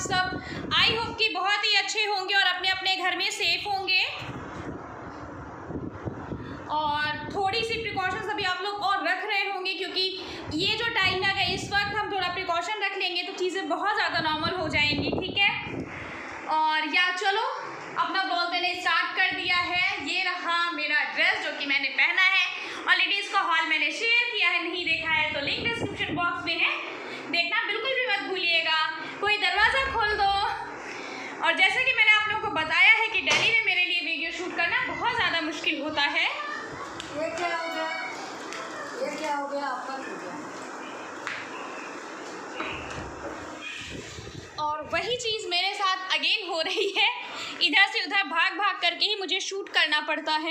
सब I hope कि बहुत ही अच्छे होंगे और अपने अपने घर में सेफ होंगे। और थोड़ी सी प्रिकॉशंस अभी आप लोग और रख रहे होंगे क्योंकि ये जो टाइम है अगर इस वक्त हम थोड़ा प्रिकॉशन रख लेंगे तो चीज़ें बहुत ज़्यादा नॉर्मल हो जाएंगी, ठीक है। और या चलो अपना ब्लॉग मैंने स्टार्ट कर दिया है। ये रहा मेरा ड्रेस जो कि मैंने पहना है। ऑलरेडी इसका हॉल मैंने शेयर किया है, नहीं देखा है तो लिंक डिस्क्रिप्शन बॉक्स में है, देखना बिल्कुल भी मत भूलिएगा। कोई दरवाज़ा खोल दो। और जैसे कि मैंने आप लोगों को बताया है कि दिल्ली में मेरे लिए वीडियो शूट करना बहुत ज़्यादा मुश्किल होता है। ये क्या हो गया? ये क्या हो गया? आपका हो गया। और वही चीज़ मेरे साथ अगेन हो रही है, इधर से उधर भाग भाग करके ही मुझे शूट करना पड़ता है।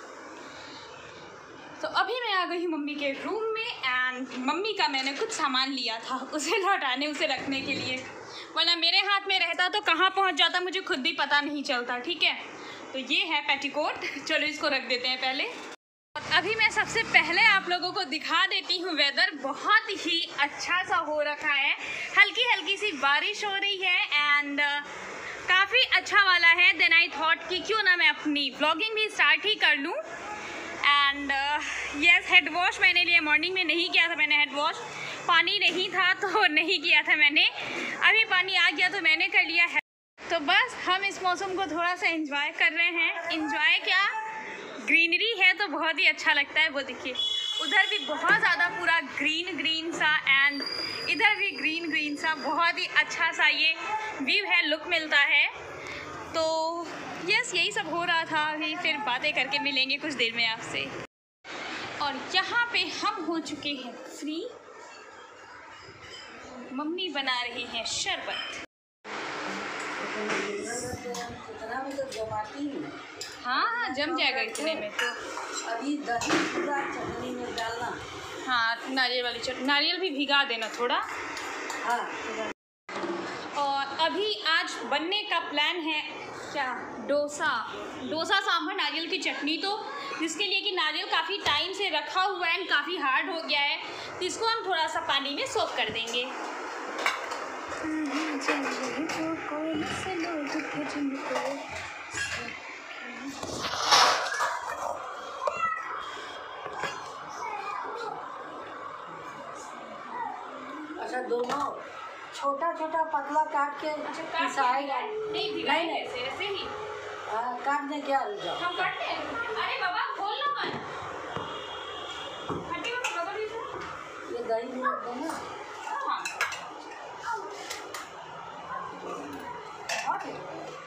तो अभी मैं आ गई हूँ मम्मी के रूम में एंड मम्मी का मैंने कुछ सामान लिया था उसे लौटाने, उसे रखने के लिए, वरना मेरे हाथ में रहता तो कहाँ पहुँच जाता मुझे खुद भी पता नहीं चलता, ठीक है। तो ये है पेटीकोट, चलो इसको रख देते हैं पहले। और अभी मैं सबसे पहले आप लोगों को दिखा देती हूँ, वेदर बहुत ही अच्छा सा हो रखा है, हल्की हल्की सी बारिश हो रही है एंड काफ़ी अच्छा वाला है। देन आई थॉट कि क्यों ना मैं अपनी व्लॉगिंग भी स्टार्ट ही कर लूँ। एंड यस, हेड वॉश मैंने लिया, मॉर्निंग में नहीं किया था मैंने हेड वॉश, पानी नहीं था तो नहीं किया था मैंने, अभी पानी आ गया तो मैंने कर लिया है। तो बस हम इस मौसम को थोड़ा सा एंजॉय कर रहे हैं। एंजॉय क्या, ग्रीनरी है तो बहुत ही अच्छा लगता है। वो देखिए उधर भी बहुत ज़्यादा पूरा ग्रीन ग्रीन सा एंड इधर भी ग्रीन ग्रीन सा, बहुत ही अच्छा सा ये व्यू है, लुक मिलता है। तो यस, यही सब हो रहा था। अभी फिर बातें करके मिलेंगे कुछ देर में आपसे। और यहाँ पे हम हो चुके हैं फ्री, मम्मी बना रही हैं शरबत। इतना में तो जमाती हूँ। हाँ हाँ, जम जाएगा इतने में तो। अभी दही पूरा चटनी में डालना। हाँ, नारियल वाली चटनी, नारियल भी भिगा देना थोड़ा। हाँ। और अभी आज बनने का प्लान है क्या, डोसा सांभर नारियल की चटनी, तो जिसके लिए कि नारियल काफ़ी टाइम से रखा हुआ है एंड काफ़ी हार्ड हो गया है, तो इसको हम थोड़ा सा पानी में सोक कर देंगे। अच्छा, दोनों छोटा छोटा पतला काट के पिसाएगा? नहीं, भिगाई ऐसे ही। हाँ, काट दे क्या? जाओ हम काटते हैं। अरे बाबा खोल लो मत, हटी मत, बगल ही से। ये दही में रख देना। हाँ, बहुत है।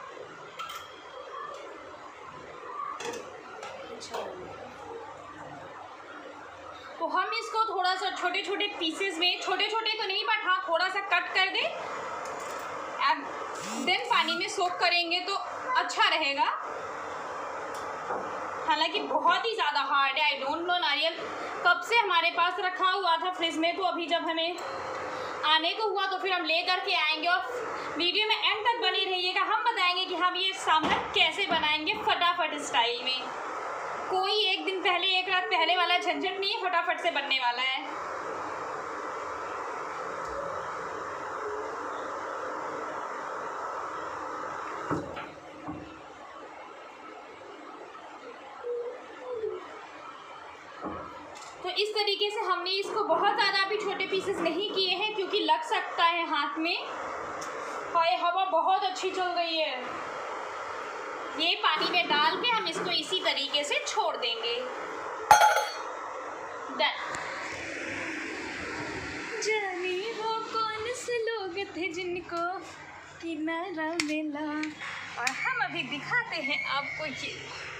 तो हम इसको थोड़ा सा छोटे छोटे पीसेस में, छोटे छोटे तो नहीं बट हाँ थोड़ा सा कट कर दे एंड देन पानी में सोक करेंगे तो अच्छा रहेगा। हालांकि बहुत ही ज़्यादा हार्ड है, आई डोंट नो नारियल कब से हमारे पास रखा हुआ था फ्रिज में, तो अभी जब हमें आने को हुआ तो फिर हम ले करके आएंगे। और वीडियो में एंड तक बने रहिएगा, हम बताएंगे कि हम ये सांभर कैसे बनाएंगे फटाफट स्टाइल में। कोई एक दिन पहले, एक रात पहले वाला झंझट नहीं है, फटाफट से बनने वाला है। तो इस तरीके से हमने इसको बहुत ज़्यादा अभी छोटे पीसेस नहीं किए हैं क्योंकि लग सकता है हाथ में। हाय, हवा बहुत अच्छी चल रही है। ये पानी में डाल के हम इसको इसी तरीके से छोड़ देंगे। डन। जाने वो कौन से लोग थे जिनको किनारा मिला, और हम अभी दिखाते हैं आपको ये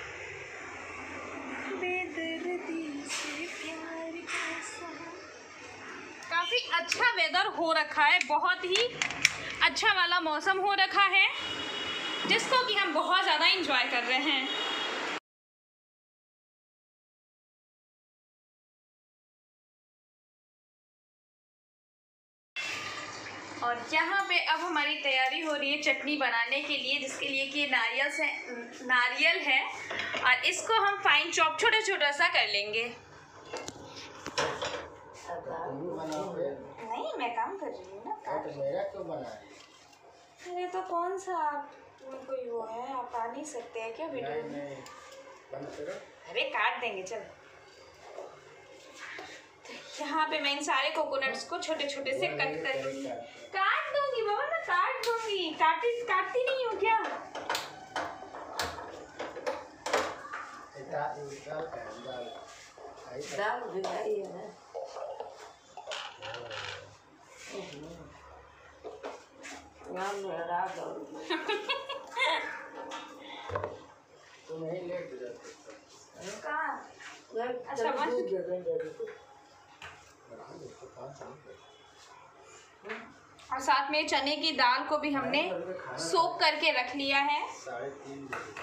बेदर्दी से प्यार कैसा। काफ़ी अच्छा वेदर हो रखा है, बहुत ही अच्छा वाला मौसम हो रखा है जिसको कि हम बहुत ज़्यादा एंजॉय कर रहे हैं। और यहाँ पे अब हमारी तैयारी हो रही है चटनी बनाने के लिए, जिसके लिए कि नारियल है और इसको हम फाइन चॉप छोटा छोटा सा कर लेंगे। नहीं, मैं काम कर रही हूँ ना। तो मेरा क्यों बना रही है? अरे तो कौन सा आप कोई वो है, आप आ नहीं सकते हैं क्या वीडियो में? नहीं बंद करो। अरे काट देंगे चल। यहाँ पे मैं इन सारे कोकोनट्स को छोटे छोटे से कट कर दूंगी। काट दूंगी बाबा, मैं काट दूंगी, काटती नहीं हूँ क्या? दाल भिगाई है ना। रात तुम यही लेट जाते कहाँ? अच्छा और साथ में चने की दाल को भी हमने सोक करके रख लिया है। 3:30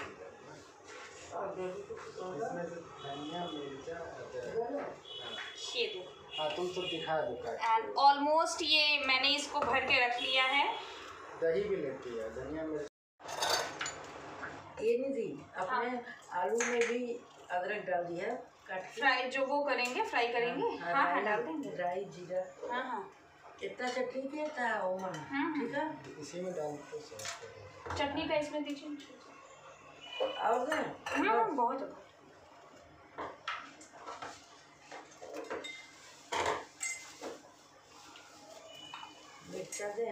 इसमें से धनिया मिर्चा ये दो। हाँ तुम सब दिखा दो काट एंड ऑलमोस्ट ये मैंने इसको भर के रख लिया है। दही भी लेती है धनिया मिर्च। ये नहीं दी अपने आलू में भी अदरक डाल दिया काट के। फ्राई जो वो करेंगे, फ्राई करेंगे। हाँ हाँ डाल देंगे। ड्राई जीरा। हाँ हाँ इतना चटनी के था ओमन। ठीक है इसी में डाल दो सॉस। चटनी का इसमें दीजिए। और ना बहुत मिर्चा दे।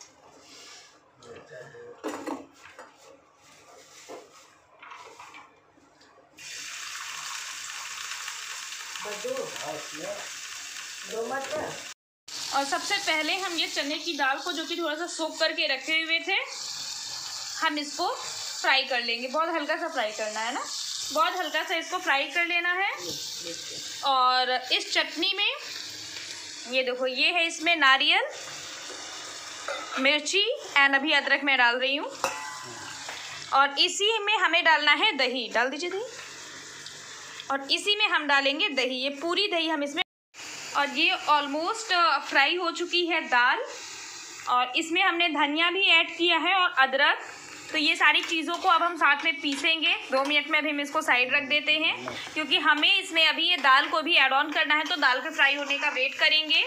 दो मत। और सबसे पहले हम ये चने की दाल को, जो कि थोड़ा सा सोक करके रखे हुए थे, हम इसको फ्राई कर लेंगे। बहुत हल्का सा फ्राई करना है ना, बहुत हल्का सा इसको फ्राई कर लेना है। और इस चटनी में ये देखो, ये है इसमें नारियल, मिर्ची एंड अभी अदरक मैं डाल रही हूँ। और इसी में हमें डालना है दही। डाल दीजिए दही। और इसी में हम डालेंगे दही, ये पूरी दही हम इसमें। और ये ऑलमोस्ट फ्राई हो चुकी है दाल, और इसमें हमने धनिया भी ऐड किया है और अदरक। तो ये सारी चीज़ों को अब हम साथ में पीसेंगे। 2 मिनट में अभी हम इसको साइड रख देते हैं, क्योंकि हमें इसमें अभी ये दाल को भी ऐड ऑन करना है। तो दाल के फ्राई होने का वेट करेंगे।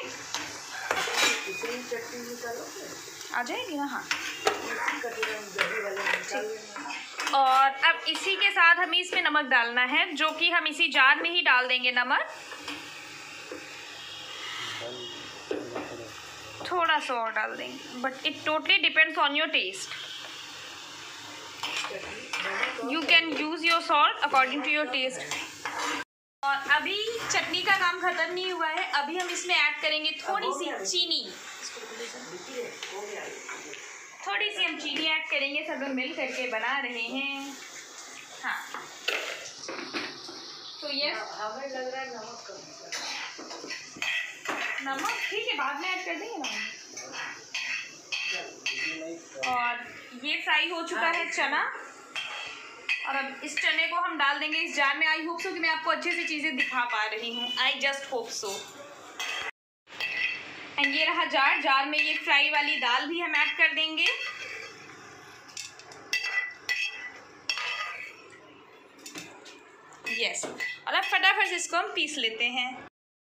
आ जाएगी ना? हाँ। और अब इसी के साथ हमें इसमें नमक डालना है, जो कि हम इसी जार में ही डाल देंगे नमक। थोड़ा सा और डाल देंगे, but it totally depends on your taste. You can use your salt according to your taste. और अभी चटनी का काम खत्म नहीं हुआ है। अभी हम इसमें ऐड करेंगे थोड़ी सी चीनी। थोड़ी सी हम चीनी ऐड करेंगे। सब लोग मिल करके बना रहे हैं। हाँ, तो ये हमें लग रहा है नमक कम। नमक ठीक है, बाद में ऐड कर देंगे ना। और ये फ्राई हो चुका है चना, और अब इस चने को हम डाल देंगे इस जार में। आई होप सो कि मैं आपको अच्छे से चीज़ें दिखा पा रही हूँ। I just hope so. And ये रहा जार। जार में ये फ्राई वाली दाल भी हम ऐड कर देंगे। यस। और अब फटाफट से इसको हम पीस लेते हैं।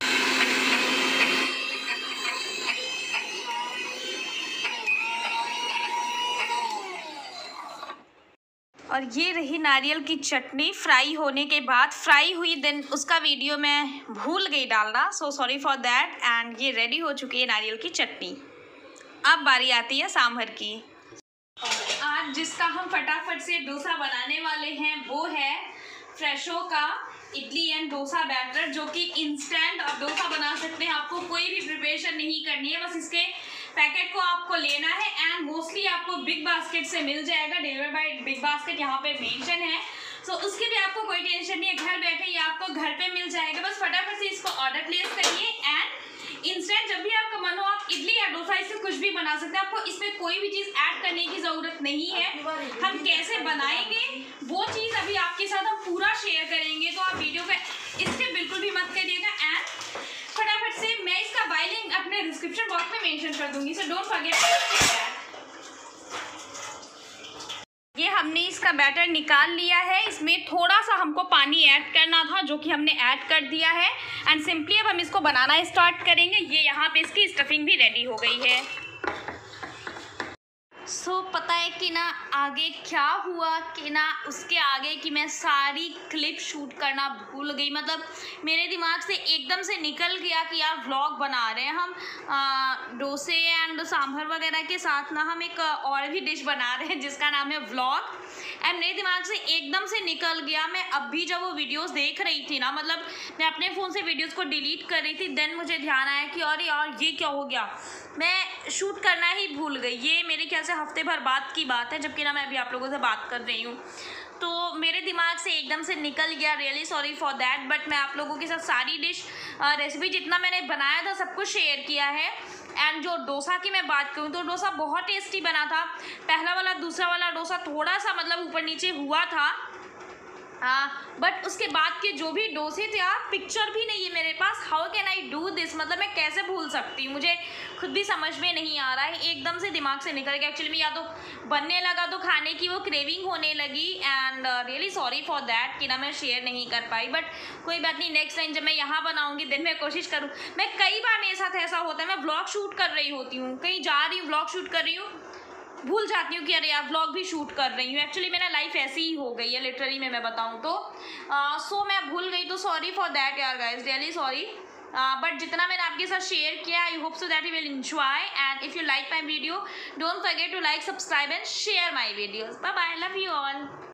और ये रही नारियल की चटनी फ्राई होने के बाद। फ्राई हुई देन उसका वीडियो मैं भूल गई डालना, so sorry for that. And ये रेडी हो चुकी है नारियल की चटनी। अब बारी आती है सांभर की। आज जिसका हम फटाफट से डोसा बनाने वाले हैं वो है फ्रेशो का इडली एंड डोसा बैटर, जो कि इंस्टेंट आप डोसा बना सकते हैं। आपको कोई भी प्रिपरेशन नहीं करनी है, बस इसके पैकेट को आपको लेना है। एंड मोस्टली आपको बिग बास्केट से मिल जाएगा। डिलीवर बाय बिग बास्केट यहाँ पे मेंशन है, सो उसकी भी आपको कोई टेंशन नहीं है। घर बैठे ये आपको घर पे मिल जाएगा। बस फटाफट से इसको ऑर्डर प्लेस करिए। एंड इंस्टेंट जब भी आपका मन हो आप इडली या डोसा इससे कुछ भी बना सकते हैं। आपको इसमें कोई भी चीज़ ऐड करने की ज़रूरत नहीं है। हम कैसे बनाएंगे वो चीज़ अभी आपके साथ हम पूरा शेयर करेंगे, तो आप वीडियो को इसके बिल्कुल भी मत करिएगा। एंड फटाफट से मैं इसका बाय लिंक अपने डिस्क्रिप्शन बॉक्स में मेंशन कर दूंगी, so don't forget to check that. ये हमने इसका बैटर निकाल लिया है। इसमें थोड़ा सा हमको पानी ऐड करना था, जो कि हमने ऐड कर दिया है। एंड सिंपली अब हम इसको बनाना स्टार्ट करेंगे। ये यहाँ पे इसकी स्टफिंग भी रेडी हो गई है। सो पता है कि ना आगे क्या हुआ कि ना उसके आगे कि मैं सारी क्लिप शूट करना भूल गई। मतलब मेरे दिमाग से एकदम से निकल गया कि यार व्लॉग बना रहे हैं हम डोसे एंड सांभर वगैरह के साथ ना हम एक और भी डिश बना रहे हैं जिसका नाम है व्लॉग। एंड मेरे दिमाग से एकदम से निकल गया। मैं अभी जब वो वीडियोस देख रही थी ना, मतलब मैं अपने फ़ोन से वीडियोस को डिलीट कर रही थी, देन मुझे ध्यान आया कि अरे यार ये क्या हो गया, मैं शूट करना ही भूल गई। ये मेरे ख्याल से हफ्ते भर बाद की बात है, जबकि ना मैं अभी आप लोगों से बात कर रही हूँ, तो मेरे दिमाग से एकदम से निकल गया। Really sorry for that. But मैं आप लोगों के साथ सारी डिश रेसिपी जितना मैंने बनाया था सब कुछ शेयर किया है। एंड जो डोसा की मैं बात करूँ तो डोसा बहुत टेस्टी बना था। पहला वाला दूसरा वाला डोसा थोड़ा सा मतलब ऊपर नीचे हुआ था, बट उसके बाद के जो भी डोसे थे यार, पिक्चर भी नहीं है मेरे पास। How can I do this, मतलब मैं कैसे भूल सकती हूँ, मुझे खुद भी समझ में नहीं आ रहा है। एकदम से दिमाग से निकल गया। एक्चुअली में या तो बनने लगा तो खाने की वो क्रेविंग होने लगी। And really sorry for that कि ना मैं शेयर नहीं कर पाई। बट कोई बात नहीं, नेक्स्ट टाइम जब मैं यहाँ बनाऊँगी देन मैं कोशिश करूँ। मैं कई बार मेरे साथ ऐसा होता है, मैं व्लॉग शूट कर रही होती हूँ, कहीं जा रही हूँ व्लॉग शूट कर रही हूँ, भूल जाती हूँ कि अरे यार व्लॉग भी शूट कर रही हूँ। एक्चुअली मेरा लाइफ ऐसी ही हो गई है लिटरली में मैं बताऊँ तो। सो मैं भूल गई, तो सॉरी फॉर दैट यार गाइज, रियली सॉरी। बट जितना मैंने आपके साथ शेयर किया, I hope so that you will enjoy. And if you like my video, don't forget to like, subscribe and share my videos. Bye bye, love you all.